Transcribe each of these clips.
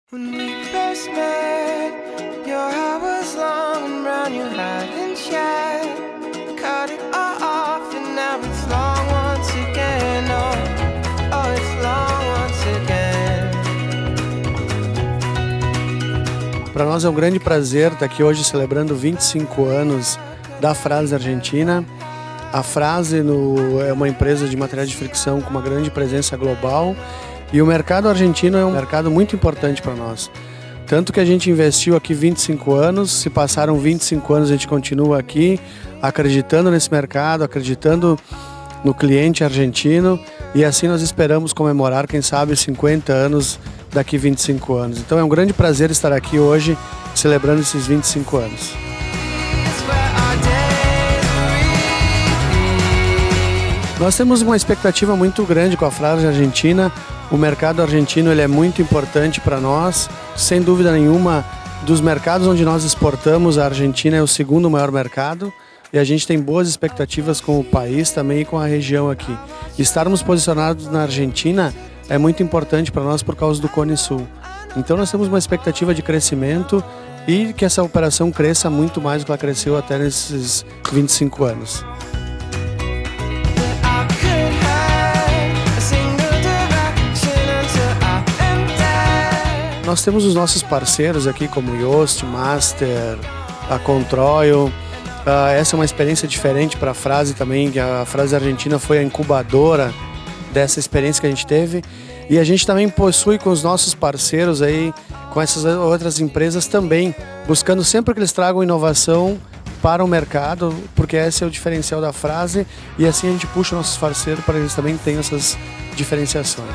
When we first met, your hair was long and brown, you hadn't shed. Cut it all off and now it's long once again. Oh, it's long once again. Para nós é um grande prazer estar aqui hoje celebrando 25 anos da Fras Argentina. A Fras é uma empresa de materiais de fricção com uma grande presença global. E o mercado argentino é um mercado muito importante para nós. Tanto que a gente investiu aqui 25 anos, se passaram 25 anos a gente continua aqui, acreditando nesse mercado, acreditando no cliente argentino, e assim nós esperamos comemorar, quem sabe, 50 anos daqui 25 anos. Então é um grande prazer estar aqui hoje, celebrando esses 25 anos. Nós temos uma expectativa muito grande com a Fras Argentina. O mercado argentino ele é muito importante para nós. Sem dúvida nenhuma, dos mercados onde nós exportamos, a Argentina é o segundo maior mercado. E a gente tem boas expectativas com o país também e com a região aqui. Estarmos posicionados na Argentina é muito importante para nós por causa do Cone Sul. Então nós temos uma expectativa de crescimento e que essa operação cresça muito mais do que ela cresceu até nesses 25 anos. Nós temos os nossos parceiros aqui como Yoast, Master, a Controil. Essa é uma experiência diferente para a Fras também, que a Fras Argentina foi a incubadora dessa experiência que a gente teve. E a gente também possui com os nossos parceiros aí, com essas outras empresas também, buscando sempre que eles tragam inovação para o mercado, porque esse é o diferencial da Fras e assim a gente puxa nossos parceiros para que eles também tenham essas diferenciações.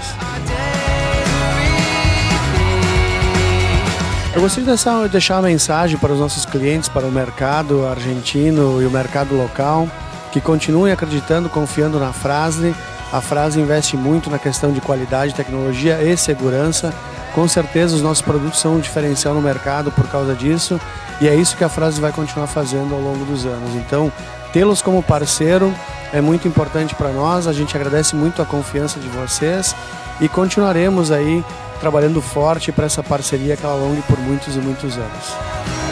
Eu gostaria de deixar uma mensagem para os nossos clientes, para o mercado argentino e o mercado local, que continuem acreditando, confiando na Fras. A Fras investe muito na questão de qualidade, tecnologia e segurança. Com certeza os nossos produtos são um diferencial no mercado por causa disso, e é isso que a Fras vai continuar fazendo ao longo dos anos. Então, tê-los como parceiro é muito importante para nós. A gente agradece muito a confiança de vocês e continuaremos aí trabalhando forte para essa parceria que ela alongue por muitos e muitos anos.